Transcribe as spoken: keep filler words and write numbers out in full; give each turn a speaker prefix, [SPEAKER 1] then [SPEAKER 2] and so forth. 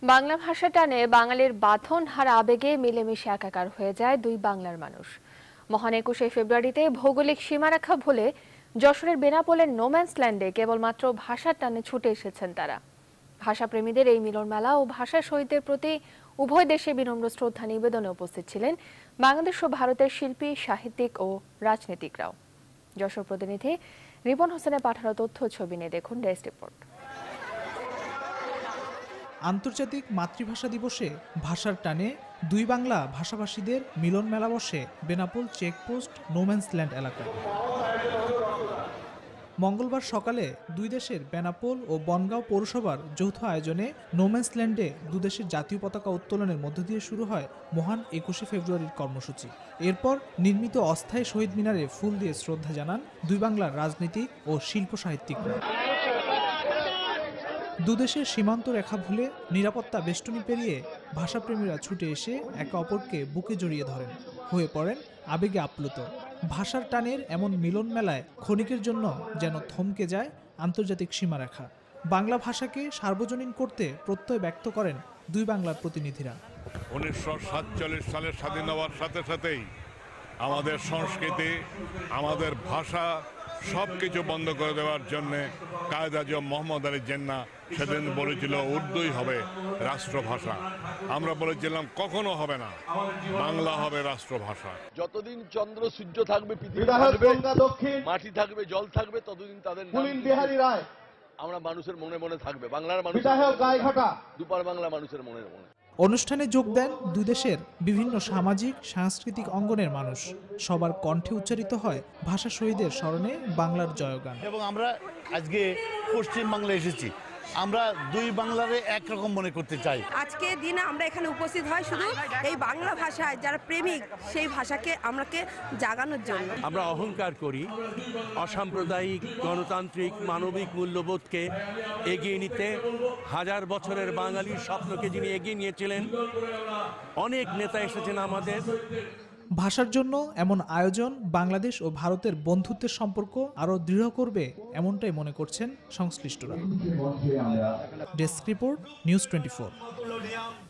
[SPEAKER 1] বাংলা ভাষা টানে বাঙালির বাঁধন হারা আবেগে মিলেমিশে একাকার হয়ে যায় দুই বাংলার মানুষ। মহান একুশে ফেব্রুয়ারিতে ভৌগোলিক সীমারেখা ভুলে যশোরের বেনাপোলের নোম্যান্স ল্যান্ডে কেবলমাত্র ভাষার টানে ছুটে এসেছেন তারা। ভাষাপ্রেমীদের এই মিলন মেলা ও ভাষা শহীদদের প্রতি উভয় দেশে বিনম্র শ্রদ্ধা নিবেদনে উপস্থিত ছিলেন বাংলাদেশ ও ভারতের শিল্পী, সাহিত্যিক ও রাজনীতিকরাও। যশোর প্রতিনিধি রিপন হোসেনের পাঠানো তথ্য ছবি নিয়ে দেখুন ডেস্ক রিপোর্ট।
[SPEAKER 2] আন্তর্জাতিক মাতৃভাষা দিবসে ভাষার টানে দুই বাংলা ভাষাভাষীদের মিলন মেলা বসে বেনাপোল চেকপোস্ট নোম্যান্স ল্যান্ড এলাকায়। মঙ্গলবার সকালে দুই দেশের বেনাপোল ও বনগাঁও পৌরসভার যৌথ আয়োজনে নোম্যান্স ল্যান্ডে দুদেশের জাতীয় পতাকা উত্তোলনের মধ্য দিয়ে শুরু হয় মহান একুশে ফেব্রুয়ারির কর্মসূচি। এরপর নির্মিত অস্থায়ী শহীদ মিনারে ফুল দিয়ে শ্রদ্ধা জানান দুই বাংলার রাজনীতিক ও শিল্প সাহিত্যিকরা। দুদেশের সীমান্ত রেখা ভুলে নিরাপত্তা বেষ্টনী পেরিয়ে ভাষাপ্রেমীরা ছুটে এসে একে অপরকে বুকে জড়িয়ে ধরেন, হয়ে পড়েন আবেগে আপ্লুত। ভাষার টানের এমন মিলন মেলায় ক্ষণিকের জন্য যেন থমকে যায় আন্তর্জাতিক সীমারেখা। বাংলা ভাষাকে সার্বজনীন করতে প্রত্যয় ব্যক্ত করেন দুই বাংলার প্রতিনিধিরা।
[SPEAKER 3] উনিশশো সাতচল্লিশ সালের স্বাধীন হওয়ার সাথে সাথেই আমাদের সংস্কৃতি, আমাদের ভাষা সব কিছু বন্ধ করে দেওয়ার জন্যে কায়েদ আজম মোহাম্মদ আলী জিন্নাহ সেদিন বলেছিল উর্দুই হবে রাষ্ট্রভাষা। আমরা বলেছিলাম কখনো হবে না, বাংলা হবে রাষ্ট্রভাষা।
[SPEAKER 4] যতদিন চন্দ্র সূর্য থাকবে, পৃথিবী থাকবে, মাটি থাকবে, জল থাকবে, ততদিন তাদের নাম আমরা মানুষের মনে মনে থাকবে। বাংলার মানুষ, দুপার বাংলা মানুষের মনে মনে।
[SPEAKER 2] অনুষ্ঠানে যোগ দেন দুই দেশের বিভিন্ন সামাজিক সাংস্কৃতিক অঙ্গনের মানুষ। সবার কণ্ঠে উচ্চারিত হয় ভাষা শহীদের স্মরণে বাংলার জয়গান।
[SPEAKER 5] এবং আমরা আজকে পশ্চিম বাংলায় এসেছি, আমরা দুই বাংলারে একরকম মনে করতে চাই।
[SPEAKER 6] আজকে দিনে আমরা এখানে উপস্থিত হয় শুধু এই বাংলা ভাষায় যারা প্রেমিক সেই ভাষাকে আমরাকে জাগানোর জন্য।
[SPEAKER 7] আমরা অহংকার করি অসাম্প্রদায়িক, গণতান্ত্রিক, মানবিক মূল্যবোধকে এগিয়ে নিতে। হাজার বছরের বাঙালির স্বপ্নকে যিনি এগিয়ে নিয়েছিলেন, অনেক নেতা এসেছেন আমাদের।
[SPEAKER 2] ভাষার জন্য এমন আয়োজন বাংলাদেশ ও ভারতের বন্ধুত্বের সম্পর্ক আরও দৃঢ় করবে, এমনটাই মনে করছেন সংশ্লিষ্টরা। Desk report, news twenty four.